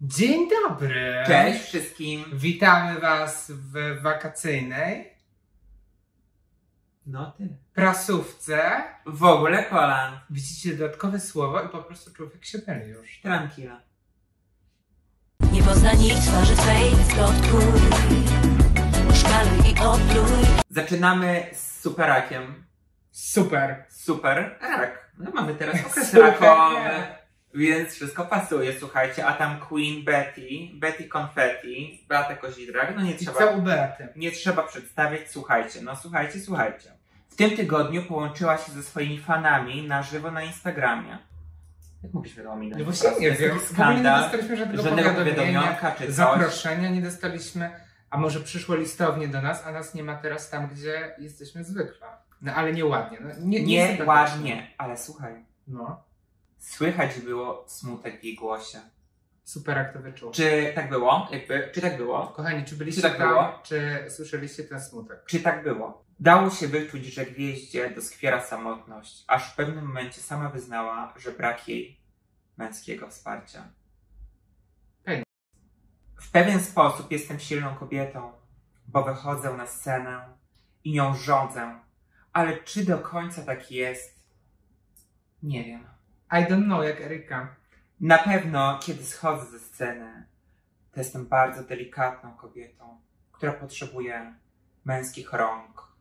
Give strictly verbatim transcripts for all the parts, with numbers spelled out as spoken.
Dzień dobry! Cześć wszystkim! Witamy was w wakacyjnej No ty. prasówce. W ogóle Poland. Widzicie dodatkowe słowo i po prostu człowiek się myli już. Tranquila. Nie poznaj ich twarzy twej, splotkuj, szkaluj i opluj. Zaczynamy z superakiem. Super! Super rak. No mamy teraz okres Super. rakowy, więc wszystko pasuje, słuchajcie. A tam Queen Betty, Betty Confetti, Beata Kozidrak, no nie I trzeba, co u Beaty? nie trzeba przedstawiać, słuchajcie, no słuchajcie, słuchajcie. W tym tygodniu połączyła się ze swoimi fanami na żywo na Instagramie. Jak mogliśmy to ominąć? No właśnie nie jest wiem, taki w ogóle nie skandal, dostaliśmy żadnego żadnego powiadomienia, powiadomionka czy coś. zaproszenia nie dostaliśmy, a może przyszło listownie do nas, a nas nie ma teraz tam, gdzie jesteśmy zwykle. No ale nieładnie. No, nie, nie, Nie sympatycznie. ładnie, ale słuchaj, No, słychać było smutek w jej głosie. super jak to wyczuł. Czy tak było? Jakby, czy tak było? Kochani, czy byliście Czy tak tam, było? czy słyszeliście ten smutek? Czy tak było? Dało się wyczuć, że gwieździe doskwiera samotność, aż w pewnym momencie sama wyznała, że brak jej męskiego wsparcia. Pewnie. W pewien sposób jestem silną kobietą, bo wychodzę na scenę i nią rządzę, ale czy do końca tak jest? Nie wiem. I don't know, jak Eryka. Na pewno, kiedy schodzę ze sceny, to jestem bardzo delikatną kobietą, która potrzebuje męskich rąk.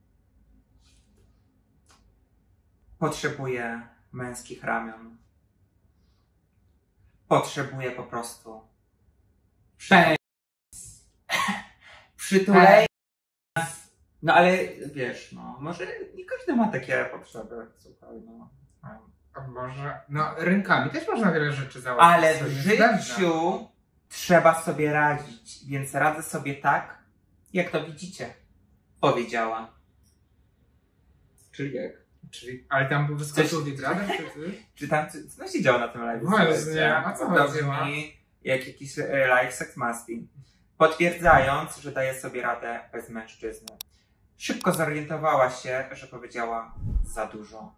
Potrzebuje męskich ramion. Potrzebuje po prostu Pe- przytulenia. No ale wiesz, no, może nie każdy ma takie potrzeby, słuchaj, no. A może, no rękami też można wiele rzeczy załatwić. Ale w to niezbędne. życiu trzeba sobie radzić, więc radzę sobie tak, jak to widzicie, powiedziała. Czyli jak? Czyli, ale tam był wyskoczył Coś- wibrator, czy coś? Czy tam, co, co się działo na tym live? Właśnie, a co To chodziło? brzmi jak jakiś e, live sex masting. Potwierdzając, że daje sobie radę bez mężczyzny. Szybko zorientowała się, że powiedziała za dużo.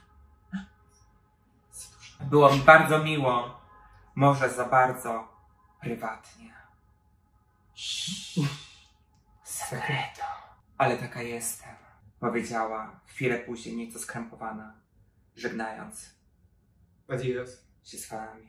Za dużo. Było mi bardzo miło, może za bardzo prywatnie. Secreto. Ale taka jestem, powiedziała chwilę później, nieco skrępowana, żegnając Adios. się z fanami.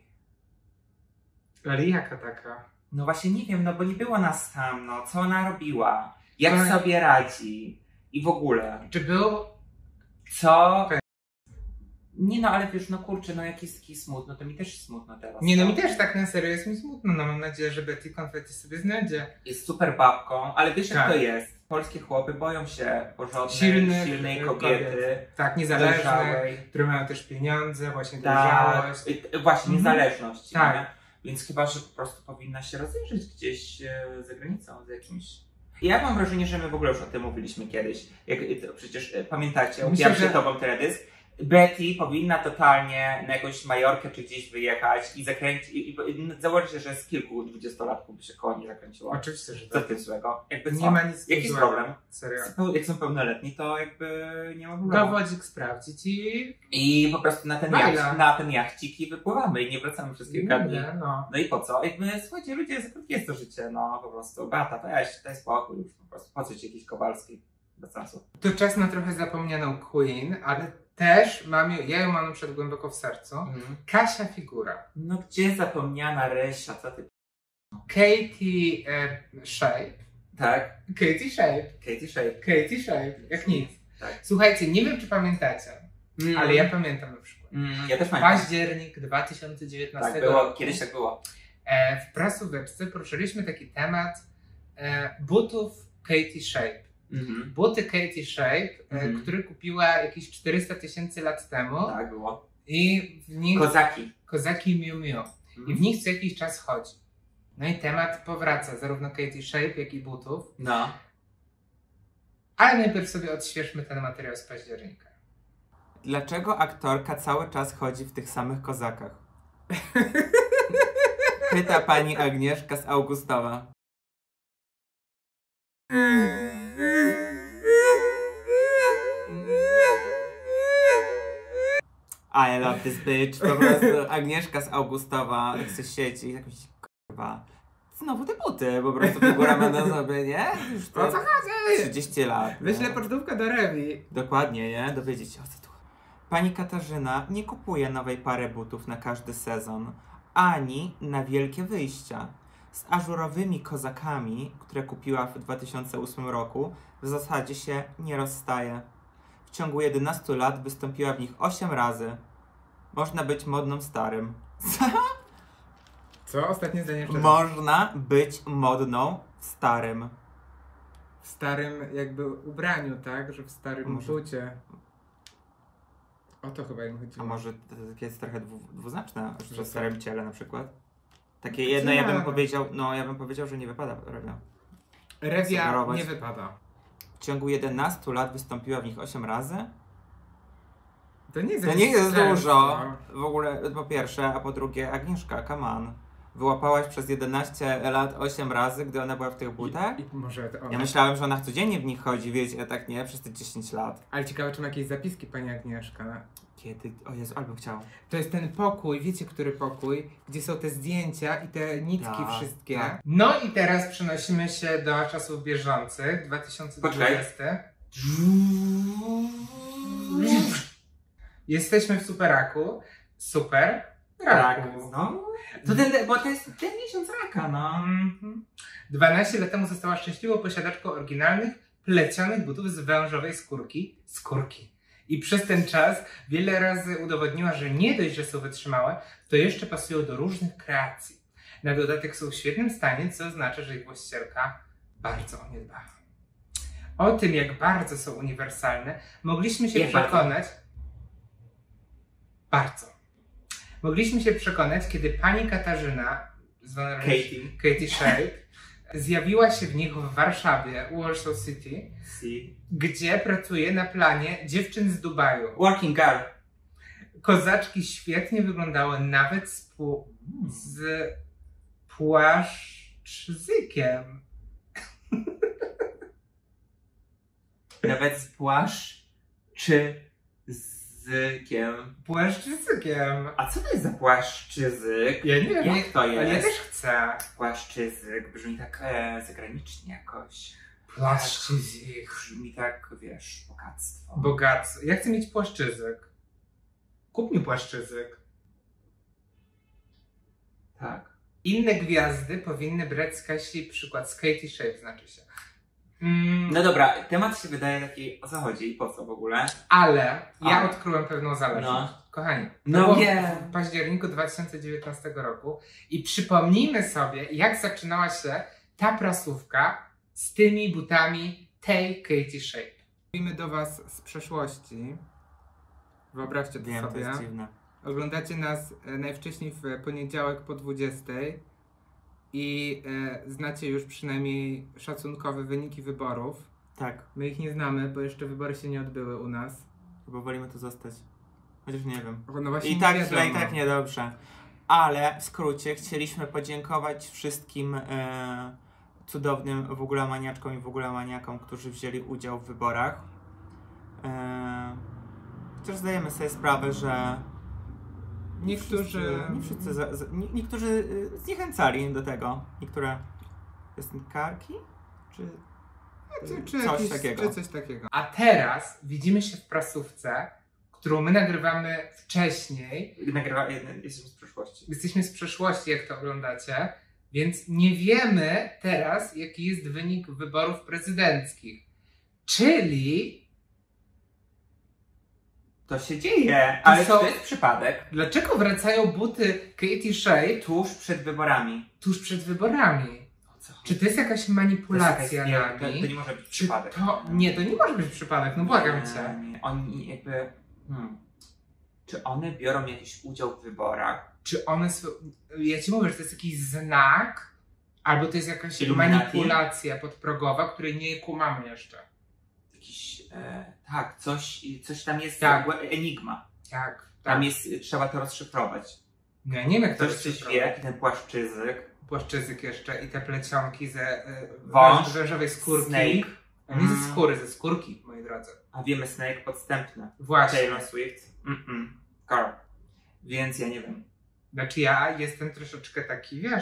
Ale jaka taka? No właśnie nie wiem, no bo nie było nas tam, no co ona robiła, jak Ale- sobie radzi i w ogóle. Czy był... Co? Nie no, ale wiesz, no kurczę, no jak jest taki smutno, to mi też smutno teraz. Nie no, mi też tak na serio jest mi smutno, no mam nadzieję, że Betty Confetti sobie znajdzie. Jest super babką, ale wiesz jak Tak. to jest. Polskie chłopy boją się porządnej, Silnych, silnej y, kobiety. kobiet. Tak, niezależnych, dojrzałej. które mają też pieniądze, właśnie Tak, dojrzałość. y, właśnie Mhm. niezależność. Tak. Nie? Więc chyba, że po prostu powinna się rozejrzeć gdzieś e, za granicą, z jakimś... Ja mam wrażenie, że my w ogóle już o tym mówiliśmy kiedyś. Jak, to przecież e, pamiętacie, Myślę, mówiłam że- przed tobą teledysk. Betty powinna totalnie na jakąś Majorkę czy gdzieś wyjechać i zakręcić, i, i, i założyć się, że z kilku dwudziestolatków by się koło niej zakręciło. Oczywiście, że Co tak. w tym złego? Jakby co? Nie ma nic Jaki jest złego. problem? Serio. Jak są pełnoletni, to jakby nie ma problemu. Dowodzik sprawdzić i... I po prostu na ten, Bajla. jacht, na ten jachcik i wypływamy i nie wracamy przez kilka dni. Nie, no. No i po co? Jakby, słuchajcie, ludzie, za krótkie jest to życie, no po prostu. Beata, weź, daj spokój już po prostu. Po co ci jakiś Kowalski? Bez sensu. To czas na trochę zapomnianą Queen, ale też mam, ją- ja ją mam na przykład głęboko w sercu. Mhm. Kasia Figura. No gdzie zapomniana Rysia, co ty... Katie e, Shape. Tak? Katie Shape. Katie Shape. Katie Shape. Jak nic. Tak. Słuchajcie, nie wiem czy pamiętacie, Mm. ale ja pamiętam na przykład. Mm, ja też pamiętam. Październik dwa tysiące dziewiętnastego Tak było, roku. kiedyś tak było. E, w prasóweczce poruszyliśmy taki temat e, butów Katie Shape. Mhm. Buty Katie Shape, e, Mhm. które kupiła jakieś czterysta tysięcy lat temu Tak było. i w nich Kozaki. kozaki Miu Miu. Mhm. I w nich co jakiś czas chodzi. No i temat powraca, zarówno Katie Shape, jak i butów. No. Ale najpierw sobie odświeżmy ten materiał z października. Dlaczego aktorka cały czas chodzi w tych samych kozakach? Pyta pani Agnieszka z Augustowa. I love this bitch. Po prostu Agnieszka z Augustowa, jak się siedzi, jakąś Chyba. Znowu te buty, po prostu figuramy na sobie, nie? Już O co chodzi? trzydzieści lat. Wyślę nie? pocztówkę do Rewi. Dokładnie, nie? Dowiedzieć się o co tu. Pani Katarzyna nie kupuje nowej pary butów na każdy sezon, ani na wielkie wyjścia. Z ażurowymi kozakami, które kupiła w dwa tysiące ósmym roku, w zasadzie się nie rozstaje. W ciągu jedenastu lat wystąpiła w nich osiem razy. Można być modną starym. Co? Ostatnie zdanie jeszcze raz. Można być modną starym. W starym jakby ubraniu, tak? Że w starym Może- bucie. O to chyba im chodziło. A może to takie jest trochę dwu, dwuznaczne, Że że w co? starym ciele na przykład? Takie jedno ja bym Tak. powiedział, no ja bym powiedział, że nie wypada Rewia. Rewia sugerować. nie wypada. W ciągu jedenastu lat wystąpiła w nich osiem razy. To nie jest To jakiś nie jest sens, dużo. no. W ogóle po pierwsze, a po drugie Agnieszka, come on. Wyłapałaś przez jedenaście lat osiem razy, gdy ona była w tych butach? I, i może to ona. Ja myślałem, że ona codziennie w nich chodzi, wiecie, a tak nie, przez te dziesięć lat. Ale ciekawe, czy ma jakieś zapiski pani Agnieszka. Kiedy? O Jezu, albo chciał. To jest ten pokój, wiecie, który pokój, gdzie są te zdjęcia i te nitki Tak, wszystkie. tak. No i teraz przenosimy się do czasów bieżących, dwa tysiące dwudziesty. Jesteśmy w Superaku. Super. Raku. no. To ten, bo to jest ten miesiąc raka, no. Mhm. dwanaście lat temu została szczęśliwą posiadaczką oryginalnych, plecionych butów z wężowej skórki. Skórki. I przez ten czas wiele razy udowodniła, że nie dość, że są wytrzymałe, to jeszcze pasują do różnych kreacji. Na dodatek są w świetnym stanie, co oznacza, że ich właścicielka bardzo o nie dba. O tym, jak bardzo są uniwersalne, mogliśmy się Jak bardzo? przekonać. Bardzo. Mogliśmy się przekonać, kiedy pani Katarzyna, zwana Katie. Katie Shape, zjawiła się w nich w Warszawie, Warsaw City, Si. gdzie pracuje na planie dziewczyn z Dubaju. Working girl. Kozaczki świetnie wyglądały nawet z, pu- z płaszczyzykiem. Nawet z płaszczyzykiem. Płaszczyzykiem. A co to jest za płaszczyzyk? Ja nie wiem, Jak to ale ja jest? też chcę. Płaszczyzyk brzmi tak e, zagranicznie jakoś. Płaszczyzyk. Brzmi tak, wiesz, bogactwo. Bogactwo. Ja chcę mieć płaszczyzyk. Kup mi płaszczyzyk. Tak. Inne gwiazdy powinny brać z Kasi przykład, z Katie Shape znaczy się. Mm, No dobra, temat się wydaje taki, o co chodzi i po co w ogóle? ale ja Ale. odkryłem pewną zależność. No. Kochani, to No było wiem. w październiku dwa tysiące dziewiętnastego roku i przypomnijmy sobie, jak zaczynała się ta prasówka z tymi butami tej Katie Shape. Mówimy do was z przeszłości. Wyobraźcie to Wiem, to sobie. jest dziwne. Oglądacie nas e, najwcześniej w poniedziałek po dwudziestej i e, znacie już przynajmniej szacunkowe wyniki wyborów. Tak, My ich nie znamy, bo jeszcze wybory się nie odbyły u nas. bo wolimy tu zostać. Chociaż nie wiem. No właśnie I nie tak wiadomo. źle, i tak niedobrze. Ale w skrócie chcieliśmy podziękować wszystkim e, cudownym w ogóle maniaczkom i w ogóle maniakom, którzy wzięli udział w wyborach. E, chociaż zdajemy sobie sprawę, że Niektórzy... nie wszyscy za, za, nie, niektórzy y, zniechęcali do tego. Niektóre piosenkarki? Czy Czy, czy, coś jakieś, takiego. czy coś takiego. A teraz widzimy się w prasówce, którą my nagrywamy wcześniej. Nagrywa, jesteśmy z przyszłości. Jesteśmy z przeszłości, jak to oglądacie, więc nie wiemy teraz, jaki jest wynik wyborów prezydenckich. Czyli To się dzieje, ale są- to jest przypadek. dlaczego wracają buty Katie Shape Tuż przed wyborami. tuż przed wyborami? O co chodzi? Czy to jest jakaś To jest manipulacja jakaś- nami? to, to nie może być Czy przypadek. to... Nie, to nie może być przypadek, no błagam Nie, cię. nie. Oni jakby... Hmm. Czy one biorą jakiś udział w wyborach? Czy one są... Ja ci mówię, że to jest jakiś znak, albo to jest jakaś Illuminati? manipulacja podprogowa, której nie kumamy jeszcze. Jakiś... E, tak, coś, coś tam jest... Tak. Enigma. Tak, Tam tak. jest... Trzeba to rozszyfrować. No, ja nie wiem, jak to Ktoś coś jest wie, ten płaszczyzyk. Płaszczyzyk jeszcze i te plecionki ze y, Wąż, węż- wężowej skórki. Snake. A nie ze Mm. skóry, ze skórki, moi drodzy. A wiemy Snake podstępny. Właśnie. Taylor Swift. Mm-mm. Girl. Więc ja nie wiem. Znaczy ja jestem troszeczkę taki, wiesz,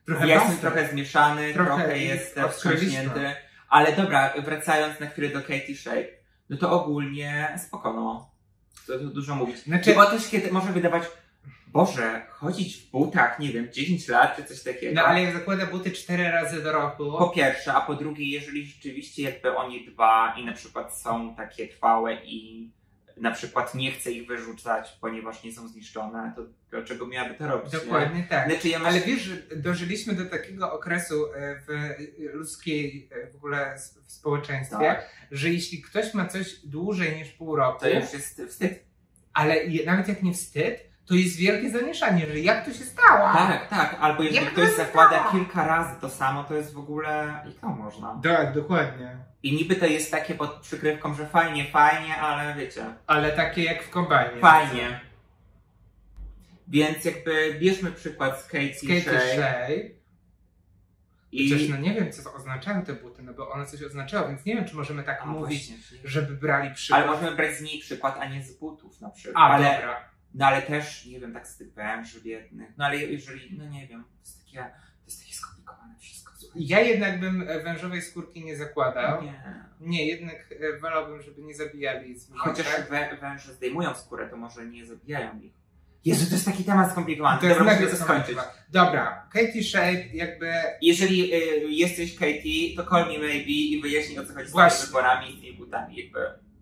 Trochę Jestem basta. trochę zmieszany, trochę, Trochę jestem odkryliśmy. wstrząśnięty. Ale dobra, wracając na chwilę do Katie Shape, no to ogólnie spoko, no. To, to dużo mówić. Znaczy- Bo to się kiedy może wydawać, Boże, chodzić w butach, nie wiem, dziesięć lat czy coś takiego. No ale jak zakłada buty cztery razy do roku... Po pierwsze, a po drugie, jeżeli rzeczywiście jakby oni dba i na przykład są takie trwałe i na przykład nie chce ich wyrzucać, ponieważ nie są zniszczone, to dlaczego miałaby to robić? Dokładnie nie? tak. Znaczy, ja Ale myślę, wiesz, że dożyliśmy do takiego okresu e, w ludzkiej e, w ogóle s- w społeczeństwie, Tak. że jeśli ktoś ma coś dłużej niż pół roku, to już jest wstyd. ale je, nawet jak nie wstyd, to jest wielkie zamieszanie, że jak to się stało? Tak, tak. Albo jeżeli Jak ktoś to zakłada stało? kilka razy to samo, to jest w ogóle... I to można. Tak, dokładnie. I niby to jest takie pod przykrywką, że fajnie, fajnie, ale wiecie, Ale takie jak w kombajnie. fajnie. Więc jakby bierzmy przykład z Katie, Katie Shape Shape. i... Chociaż no nie wiem, co oznaczają te buty, no bo one coś oznaczały, więc nie wiem, czy możemy tak A, mówić, właśnie, czyli- żeby brali przykład. Ale możemy brać z niej przykład, a nie z butów na przykład. A, ale, dobra. no ale też, nie wiem, tak z tych węży biednych. No ale jeżeli, no nie wiem, to jest takie, to jest takie skomplikowane wszystko. Słuchajcie. Ja jednak bym e, wężowej skórki nie zakładał. Nie. Nie, jednak e, wolałbym, żeby nie zabijali zwierząt. Chociaż wę, węże zdejmują skórę, to może nie zabijają ich. Jezu, to jest taki temat skomplikowany. To jest Dobra, mega musimy to skończyć. skomplikowane. Dobra, Katie Shape jakby... Jeżeli y, jesteś Katie, to call me maybe i wyjaśnij, o co chodzi z Właśnie. tymi wyborami i tymi butami, jakby.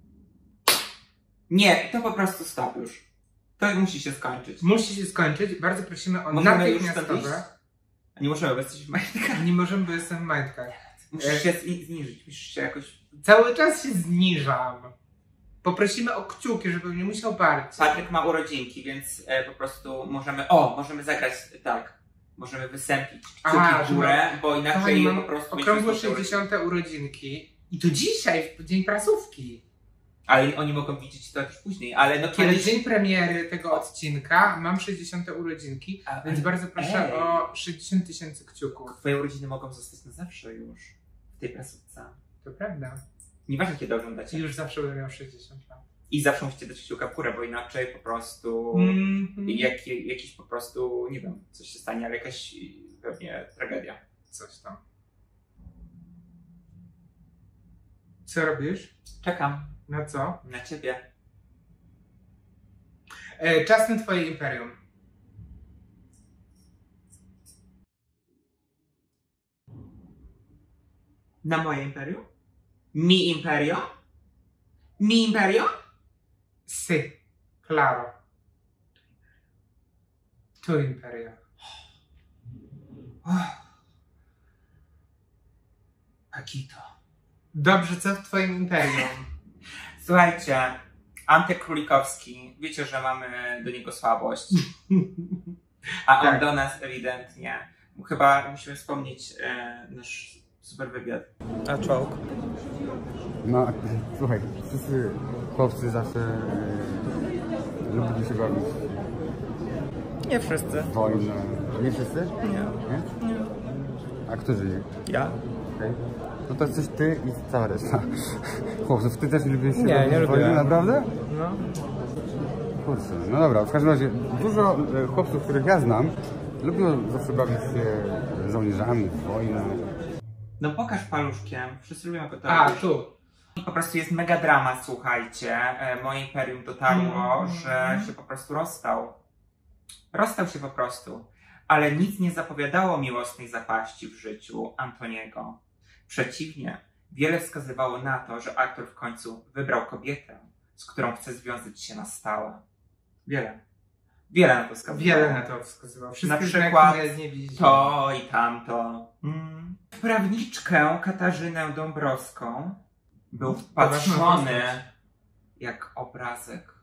Nie, to po prostu stop już. To musi się skończyć. Musi się skończyć. Bardzo prosimy o Możemy już stąd iść? natychmiastowe. Nie możemy, bo jesteś w majtkach. Nie możemy, bo jestem w majtkach. Musisz się zni- zniżyć, musisz się jakoś... Cały czas się zniżam. Poprosimy o kciuki, żebym nie musiał bardziej. Patryk ma urodzinki, więc e, po prostu możemy... O, możemy zagrać tak. Możemy wysępić kciuki A, w górę, bo Kochani, inaczej mam po prostu... okrągło będziemy sobie- sześćdziesiąte urodzinki. I to dzisiaj, w dzień prasówki. Ale oni mogą widzieć to też później, ale no Kiedy kiedyś... dzień premiery tego odcinka mam sześćdziesiąte urodzinki, A, więc bardzo proszę ej. o sześćdziesiąt tysięcy kciuków. Twoje urodziny mogą zostać na zawsze już w tej prasówce. To prawda. Nieważne kiedy oglądacie. I już zawsze będę miał sześćdziesiąt lat. I zawsze musicie dać kciuka w górę, bo inaczej po prostu Mhm. jak, jakiś po prostu, nie wiem, coś się stanie, ale jakaś pewnie tragedia. Coś tam. Co robisz? Czekam Na co? na ciebie. E, czas na twoje imperium. Na moje imperium? Mi imperio? Mi imperio? Si. Claro. Tu imperio. Akito. Dobrze, co w twoim imperium? Słuchajcie, Antek Królikowski, wiecie, że mamy do niego słabość, a on Tak. do nas ewidentnie. Chyba musimy wspomnieć e, nasz super wywiad. A czołg? No, słuchaj, wszyscy chłopcy zawsze e, lubili się bawić Nie wszyscy. w wojnę. Nie wszyscy? Nie. Nie? Nie. A kto żyje? Ja? Okej. No to jesteś ty i cała reszta chłopców. Ty też nie lubiłeś się Nie, bawić nie w wojnę, lubiłem. naprawdę? No. Kurczę, no dobra, w każdym razie dużo e, chłopców, których ja znam, lubią zawsze bawić się żołnierzami w wojnę. No pokaż paluszkiem, wszyscy lubią go to A, robić. tu. Po prostu jest mega drama, słuchajcie. E, Moje imperium dotarło, Mm. że się po prostu rozstał. Rozstał się po prostu. Ale nic nie zapowiadało miłosnej zapaści w życiu Antoniego. Przeciwnie, wiele wskazywało na to, że aktor w końcu wybrał kobietę, z którą chce związać się na stałe. Wiele. Wiele na to wskazywało. Wiele na to wskazywał. Na Wszystkie przykład znaki nie widzieli. To i tamto. Mm. W prawniczkę Katarzynę Dąbrowską był wpatrzony jak obrazek.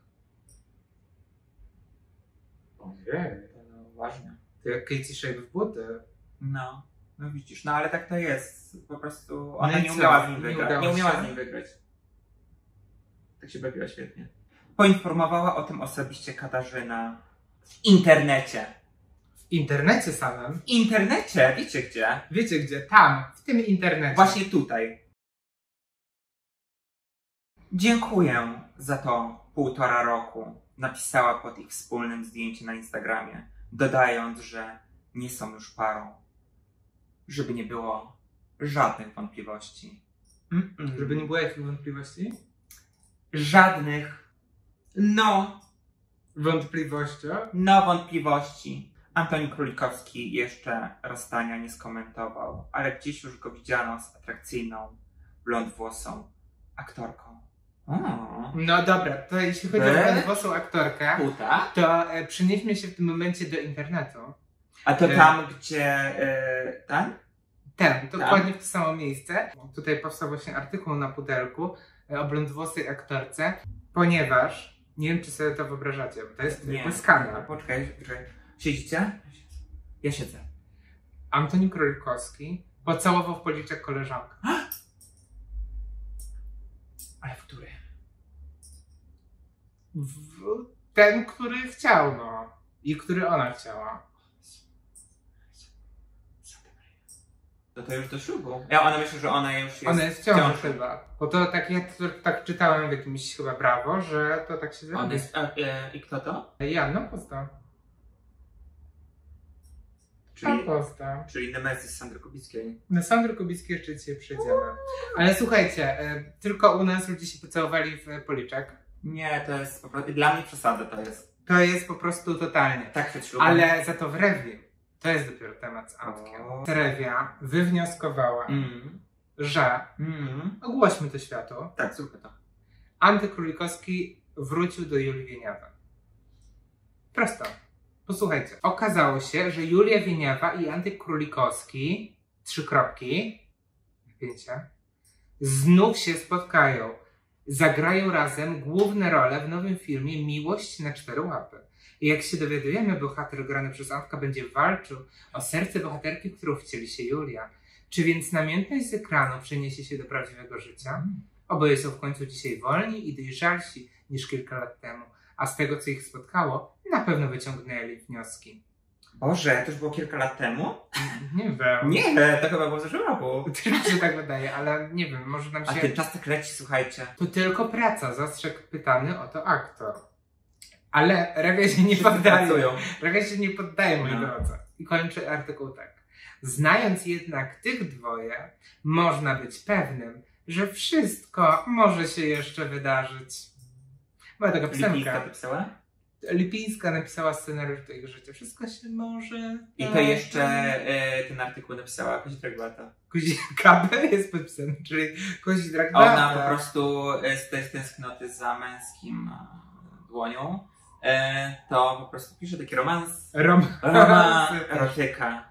Ojej. No, ważne. To jak Katie Shape w buty. No, no widzisz, no ale tak to jest. Po prostu ona No i nie co? umiała z nim Nie wygrać. udało Nie umiała się? z nim wygrać. Tak się bawiła świetnie. Poinformowała o tym osobiście Katarzyna w internecie. W internecie samym. W internecie, wiecie gdzie? Wiecie gdzie? Tam, w tym internecie. Właśnie tutaj. Dziękuję za to półtora roku. Napisała pod ich wspólnym zdjęciem na Instagramie, dodając, że nie są już parą. żeby nie było żadnych wątpliwości. Mm-mm. Żeby nie było jakich wątpliwości? Żadnych. No, Wątpliwości? no wątpliwości. Antoni Królikowski jeszcze rozstania nie skomentował, ale gdzieś już go widziano z atrakcyjną, blondwłosą aktorką. O, No dobra, to jeśli chodzi o Be? blondwłosą aktorkę, puta. to e, przenieśmy się w tym momencie do internetu. A to E. tam, gdzie... E, tam? Ten, dokładnie w to samo miejsce. Tutaj powstał właśnie artykuł na Pudelku e, o blondwłosej aktorce, ponieważ, nie wiem czy sobie to wyobrażacie, bo to jest jakby skandal. Poczekaj, poczekaj. Siedzicie? Ja siedzę. Antoni Królikowski pocałował w policzek koleżankę. Ale w który? W ten, który chciał, no. I który ona chciała. To to już do ślubu. Ja ona myślę, że ona już jest Ona jest w ciąży chyba. Bo to tak, ja to, tak czytałem w jakimś chyba Brawo, że to tak się On zrobi. jest, a, e, I kto to? Janna Posta. Czyli, Pan Posta. czyli Nemezis Sandry Kubickiej. Na Sandry Kubickiej jeszcze dzisiaj przyjdziemy. Ale słuchajcie, e, tylko u nas ludzie się pocałowali w policzek. Nie, to jest po prostu... Dla mnie przesada to jest. To jest po prostu totalnie. Tak przed ślubem. Ale za to w Rewie, to jest dopiero temat z Antkiem. O. Rewia wywnioskowała, Mm. że, Mm. ogłośmy to światu, Tak, zróbmy to. Anty Królikowski wrócił do Julii Wieniawa. Prosto. Posłuchajcie. Okazało się, że Julia Wieniawa i Anty Królikowski, trzy kropki, napięcie, znów się spotkają. Zagrają razem główne role w nowym filmie Miłość na cztery łapy. I jak się dowiadujemy, bohater grany przez Antka będzie walczył o serce bohaterki, w którą wcieli się Julia. Czy więc namiętność z ekranu przeniesie się do prawdziwego życia? Oboje są w końcu dzisiaj wolni i dojrzalsi niż kilka lat temu, a z tego, co ich spotkało, na pewno wyciągnęli wnioski. Boże, to już było kilka lat temu? Nie wiem. Nie, to chyba było w zeszłym roku. Też się tak wydaje, ale nie wiem, może nam A się... ten czas tak leci, słuchajcie. To tylko praca, zastrzegł pytany o to aktor. Ale Rewia się nie poddaje. Pracują. Rewia się nie poddaje, moi No. drodzy. I kończy artykuł tak. Znając jednak tych dwoje, można być pewnym, że wszystko może się jeszcze wydarzyć. Była taka Lipińska piosenka. to pisała? Lipińska napisała scenariusz do ich życia. Wszystko się może... I to jeszcze e, ten artykuł napisała Kozidra Glata. K B jest podpisany, czyli Kozidra Ona po prostu e, z tej tęsknoty za męskim e, dłonią, e, to po prostu pisze taki romans. Rom... Roma, erotyka.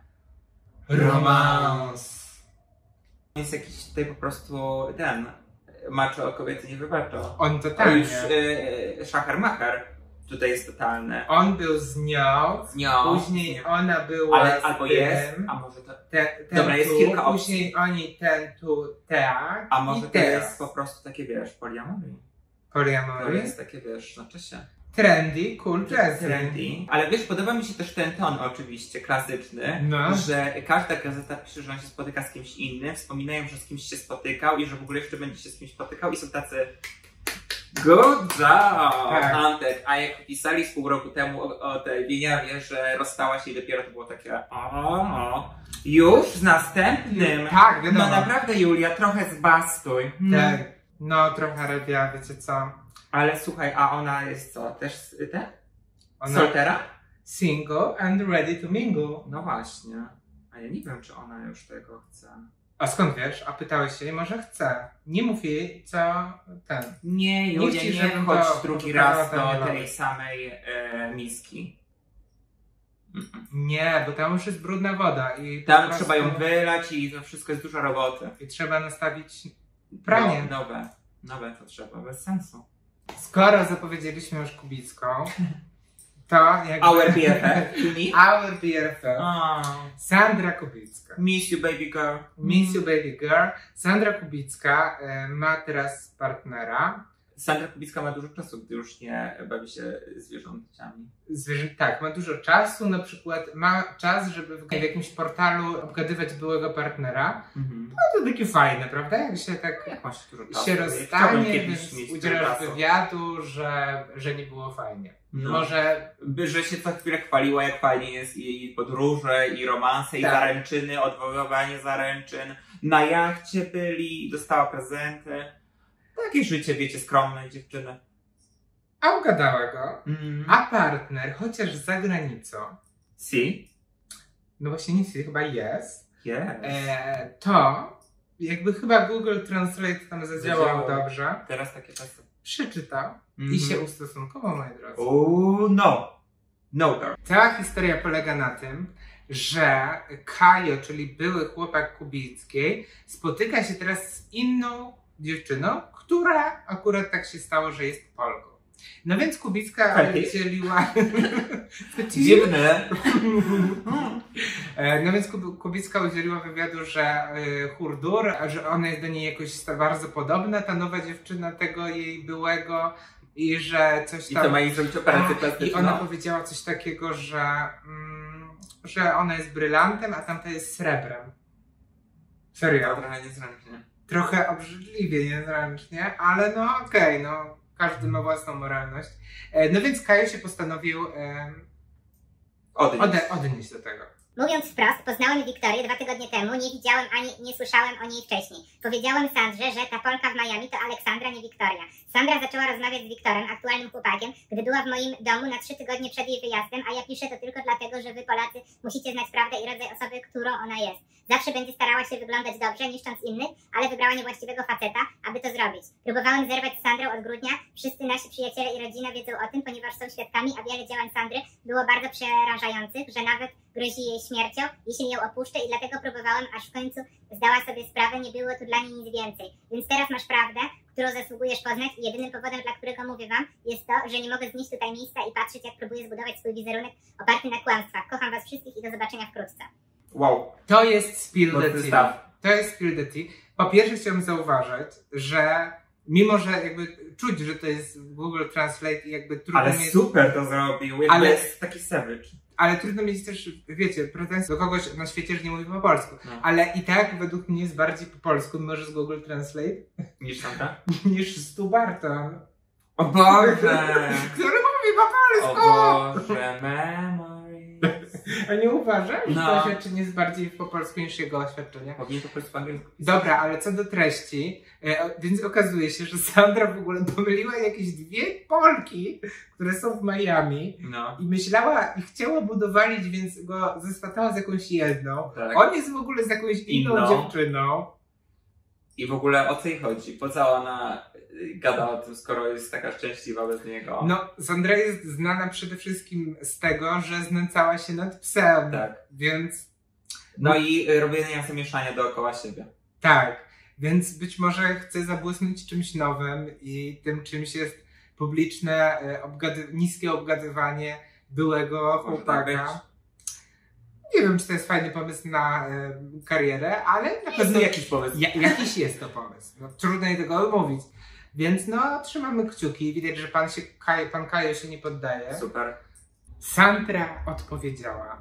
Romans. Jest jakiś tutaj po prostu ten, macho o kobiety nie wybaczą. On To totalnie. już e, szacharmacher tutaj jest totalny. On był z nią, Z nią. później nie. ona była Ale z albo tym, jest, a może to... te, ten Dobra, jest tu, kilka opcji. później oni ten tu, tak A może i to teraz. jest po prostu takie, wiesz, poliamory. To Polyamory, jest takie, wiesz, na czasie. trendy, cool jazzy. Trendy. Ale wiesz, podoba mi się też ten ton oczywiście, klasyczny, No. że każda gazeta pisze, że on się spotyka z kimś innym, wspominają, że z kimś się spotykał i że w ogóle jeszcze będzie się z kimś spotykał i są tacy good job, Tak. Antek. A jak pisali z pół roku temu o, o tej Wieniawie, że rozstała się i dopiero to było takie o, już z następnym. Tak, wiadomo. No naprawdę, Julia, trochę zbastuj. Tak. No trochę Rewia, wiecie co? Ale słuchaj, a ona jest co? Też z- te? Ona Soltera? single and ready to mingle. No właśnie. A ja nie wiem, czy ona już tego chce. A skąd wiesz? A pytałeś się, może chce. Nie mów jej, co ten. Nie, Nie Julia, chcę, nie żebym wchodź to drugi pokazała raz do Danielowi. tej samej e, miski. Mm-mm. Nie, bo tam już jest brudna woda i po Tam prostu- trzeba ją wylać i to wszystko jest dużo roboty. I trzeba nastawić pranie. No, nowe. Nowe to trzeba, bez sensu. Skoro zapowiedzieliśmy już Kubicką, to jakby... Our B F F. You me? Our B F F. Oh, Sandra Kubicka. miss you, baby girl. Miss you baby girl. Sandra Kubicka e, ma teraz partnera. Sandra Kubicka ma dużo czasu, gdy już nie bawi się zwierzątami. Zwierzę, tak, ma dużo czasu, na przykład ma czas, żeby w, w jakimś portalu obgadywać byłego partnera. Mhm. No to takie fajne, prawda? Jak się tak Jak masz dużo czasu? się Ja rozstanie, chciałbym kiedyś więc mieć udzielasz tyle czasu. wywiadu, że, że nie było fajnie. No. Może By, że się co chwilę chwaliła, jak fajnie jest jej podróże, i romanse, i Tak. zaręczyny, odwoływanie zaręczyn. Na jachcie byli, dostała prezenty. Takie życie, wiecie, skromne dziewczyny. a ugadała go, Mm. a partner, chociaż za granicą, Si? no właśnie nic, chyba jest, Yes. e, to jakby chyba Google Translate tam zadziałał Zadziałał. dobrze, Teraz takie czasy. przeczytał Mhm. i się ustosunkował, moi drodzy. Uuu, no. No, girl. Cała historia polega na tym, że Kajo, czyli były chłopak Kubickiej, spotyka się teraz z inną dziewczyną, która akurat tak się stało, że jest Polką. No więc Kubicka Fetisz? dzieliła... Dziwne. E, No więc Kub- Kubicka udzieliła wywiadu, że y, Hurdur, a że ona jest do niej jakoś sta- bardzo podobna, ta nowa dziewczyna tego jej byłego, i że coś I tam... to ma jej zrobić operację A, plastyczną. I ona powiedziała coś takiego, że, mm, że ona jest brylantem, a tamta jest srebrem. Serio. Trochę niezręcznie. Trochę obrzydliwie, niezręcznie, ale no okej, no każdy ma własną moralność. E, no więc Kajo się postanowił e, Odnieść. ode, odnieść do tego. Mówiąc wprost, poznałem Wiktorię dwa tygodnie temu, nie widziałem ani nie słyszałem o niej wcześniej. Powiedziałem Sandrze, że ta Polka w Miami to Aleksandra, nie Wiktoria. Sandra zaczęła rozmawiać z Wiktorem, aktualnym chłopakiem, gdy była w moim domu na trzy tygodnie przed jej wyjazdem, a ja piszę to tylko dlatego, że wy Polacy musicie znać prawdę i rodzaj osoby, którą ona jest. Zawsze będzie starała się wyglądać dobrze, niszcząc innych, ale wybrała niewłaściwego faceta, aby to zrobić. Próbowałem zerwać z Sandrą od grudnia, wszyscy nasi przyjaciele i rodzina wiedzą o tym, ponieważ są świadkami, a wiele działań Sandry było bardzo przerażających, że nawet grozi jej śmiercią, jeśli ją opuszczę, i dlatego próbowałem, aż w końcu zdała sobie sprawę, nie było tu dla niej nic więcej. Więc teraz masz prawdę, którą zasługujesz poznać, i jedynym powodem, dla którego mówię wam, jest to, że nie mogę znieść tutaj miejsca i patrzeć, jak próbuję zbudować swój wizerunek oparty na kłamstwach. Kocham was wszystkich i do zobaczenia wkrótce. Wow. To jest spill Mocny the tea. staw. To jest spill the tea. Po pierwsze chciałbym zauważyć, że mimo, że jakby czuć, że to jest Google Translate i jakby trudno Ale mieć... super to zrobił. Jakby Ale- jest taki savage. Ale trudno mieć też, wiecie, pretensje do kogoś na świecie, że nie mówi po polsku. No. Ale i tak według mnie jest bardziej po polsku, mimo że z Google Translate, Niż Sandra? niż Stu Barton, O Boże! który mówi po O polsku! Boże, memories. A nie uważasz, że No. to oświadczenie jest bardziej po polsku niż jego oświadczenie? Powinien po prostu po angielsku. Dobra, ale co do treści, e, o- więc okazuje się, że Sandra w ogóle pomyliła jakieś dwie Polki, które są w Miami, No. i myślała i chciała budowalić, więc go zeswatała z jakąś jedną. Tak. On jest w ogóle z jakąś inną, Inną. dziewczyną. I w ogóle o co jej chodzi? Po co ona y, gada o tym, skoro jest taka szczęśliwa bez niego? No, Sandra jest znana przede wszystkim z tego, że znęcała się nad psem. Tak. Więc No i y, robienia zamieszania dookoła siebie. tak, więc być może chce zabłysnąć czymś nowym, i tym czymś jest publiczne, e, obgady- niskie obgadywanie byłego Może tak być. chłopaka. Nie wiem, czy to jest fajny pomysł na e, karierę, ale na Jest pewno to jakiś pomysł. ja, jakiś jest to pomysł. No, trudno jej tego odmówić. Więc no, trzymamy kciuki. Widać, że pan, się, Kaj, pan Kajo się nie poddaje. Super. Sandra odpowiedziała.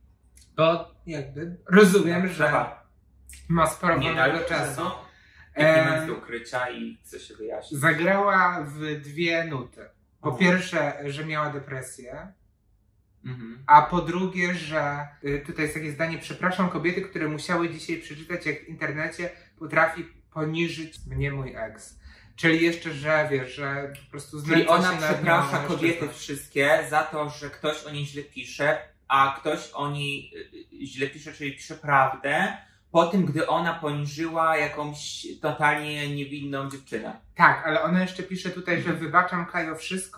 Bo jakby rozumiem, że Trzeba. ma sporo Nie wolnego daj czasu. no. Jak nie ma E, do ukrycia i chce się wyjaśnić. Zagrała w dwie nuty. Po O. pierwsze, że miała depresję, Mhm. a po drugie, że y, tutaj jest takie zdanie: przepraszam kobiety, które musiały dzisiaj przeczytać, jak w internecie potrafi poniżyć mnie mój ex. Czyli jeszcze, że wiesz, że po prostu Czyli znęca ona się nad nią przeprasza mężczyzna. kobiety wszystkie za to, że ktoś o niej źle pisze, a ktoś o niej y, y, źle pisze, czyli pisze prawdę, po tym, gdy ona poniżyła jakąś totalnie niewinną dziewczynę. Tak, ale ona jeszcze pisze tutaj, że wybaczam Kajo wszystko,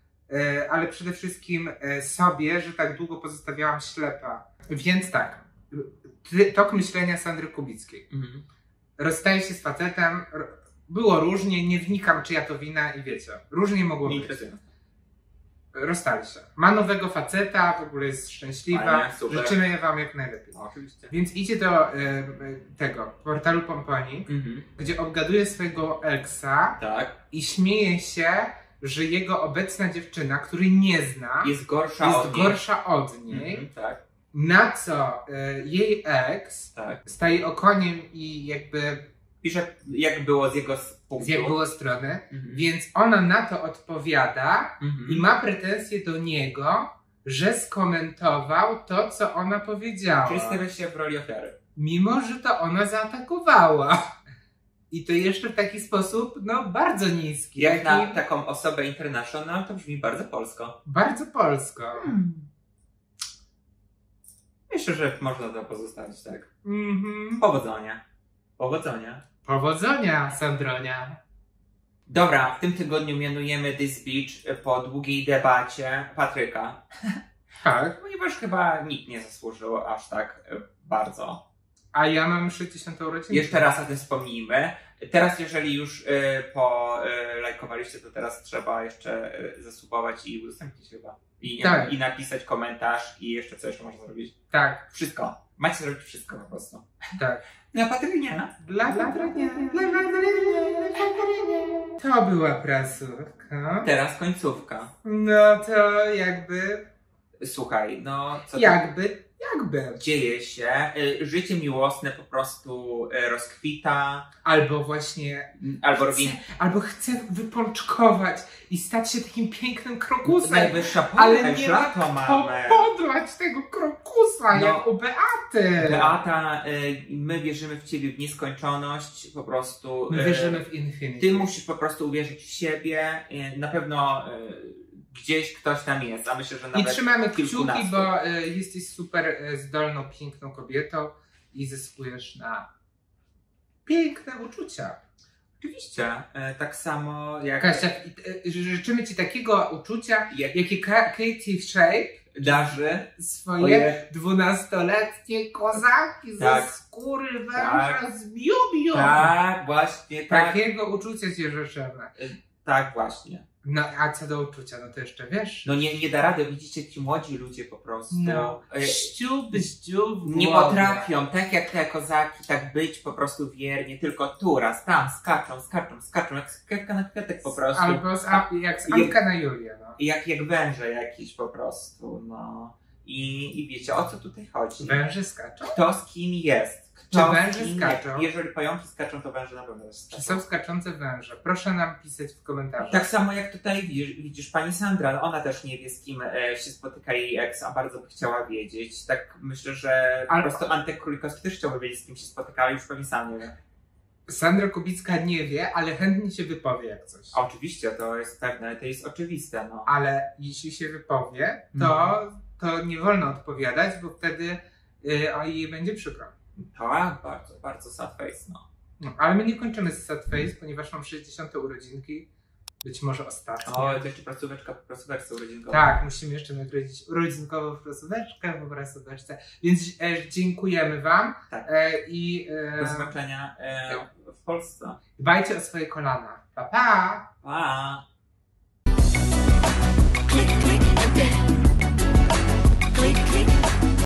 y, ale przede wszystkim y, sobie, że tak długo pozostawiałam ślepa. Więc tak, y, tok myślenia Sandry Kubickiej. Mhm. Rozstaje się z facetem, r- było różnie, nie wnikam, czyja to wina, i wiecie, różnie mogło Nie być. interesuje nas. rozstali się. Ma nowego faceta, w ogóle jest szczęśliwa. Fajnie, super. Życzymy wam jak najlepiej. No, oczywiście. Więc idzie do y, tego portalu Pomponik, Mhm. gdzie obgaduje swojego eksa Tak. i śmieje się, że jego obecna dziewczyna, której nie zna, Jest gorsza jest od niej. gorsza od niej. Mhm, tak, Na co y, jej ex tak. staje okoniem i jakby Pisze, jak było z jego s- punktu. z jak było strony, Mhm. więc ona na to odpowiada Mhm. i ma pretensje do niego, że skomentował to, co ona powiedziała. Czyli stawia się w roli ofiary. Mimo, że to ona zaatakowała. I to jeszcze w taki sposób, no, bardzo niski. Jak taki na taką osobę international, to brzmi bardzo polsko. Bardzo polsko. Myślę, że można to pozostawić tak. Mhm. Powodzenia. Powodzenia. Powodzenia, Sandronia. Dobra, w tym tygodniu mianujemy This Beach po długiej debacie Patryka. Tak. Ponieważ chyba nikt nie zasłużył aż tak e, bardzo. A ja mam sześćdziesiątą urodzinę. Jeszcze raz o tym wspomnijmy. Teraz, jeżeli już e, po e, lajkowaliście, to teraz trzeba jeszcze e, zasubować i udostępnić chyba. I, Tak. I napisać komentarz i jeszcze co jeszcze można zrobić. Tak, Wszystko. Macie zrobić wszystko po prostu. tak. Dla Patryniana. Dla Patrynia, dla Patrynia, dla Patrynia. To była prasówka. Teraz końcówka. No to jakby, Słuchaj, no co to jakby, jakby. dzieje się? Y, Życie miłosne po prostu y, rozkwita. Albo właśnie, m, Albo robi chce, albo chce wypączkować i stać się takim pięknym krokusem. najwyższa pora, Ale już nie ma lato kto mamy. podlać tego krokusa, No. jak u Beaty. Beata, y, my wierzymy w ciebie w nieskończoność, po prostu. My y, wierzymy w Infinity. Ty musisz po prostu uwierzyć w siebie. y, Na pewno y, gdzieś ktoś tam jest, a myślę, że I nawet trzymamy kciuki, kilkunastu. bo y, jesteś super y, zdolną, piękną kobietą i zyskujesz na piękne uczucia. Oczywiście, y, tak samo jak Kasia, y, y, życzymy ci takiego uczucia, Jak- jakie Ka- Katie Shape darzy. swoje Oje. dwunastoletnie kozaki Tak. ze skóry węża Tak. z biu-biu. Tak, właśnie, tak. Takiego uczucia ci życzymy. Tak, właśnie. No a co do uczucia, no to jeszcze wiesz. No nie, nie da rady, widzicie, ci młodzi ludzie po prostu No. y, Ściub, ściub w nie głowie. potrafią, tak jak te kozaki, tak być po prostu wiernie, tylko tu raz, tam, skaczą, skaczą, skaczą, jak sklepka na kwiatek po prostu. Albo z, a, jak z Anka na Julię, no. I jak, jak węże jakieś po prostu, no. I, I wiecie, o co tutaj chodzi? Węże skaczą? Kto z kim jest? Czy Kto węże z kim skaczą? jest? Jeżeli pająki skaczą, to węże na pewno też Czy skaczą. są skaczące węże? Proszę nam pisać w komentarzach. Tak samo jak tutaj widzisz, widzisz pani Sandra, no ona też nie wie, z kim e, się spotyka jej ex, a bardzo by chciała wiedzieć. Tak myślę, że Ale- po prostu Antek Królikowski też chciałby wiedzieć, z kim się spotyka, ale już pewnie sam nie wie. Sandra Kubicka nie wie, ale chętnie się wypowie jak coś. A oczywiście, to jest pewne, to jest oczywiste, no. Ale jeśli się wypowie, to, to nie wolno odpowiadać, bo wtedy y, o jej będzie przykro. Tak, bardzo, bardzo sad face, no. No, ale my nie kończymy z sad face, ponieważ mam sześćdziesiąte urodzinki. Być może ostatnie. O, to jeszcze prasóweczka po prasóweczce urodzinkowej. Tak, musimy jeszcze nagrodzić urodzinkową prasóweczkę po prasóweczce. Więc e, dziękujemy wam Tak. e, i e, Do zobaczenia e, w Polsce. dbajcie o swoje kolana. Pa, pa! Pa!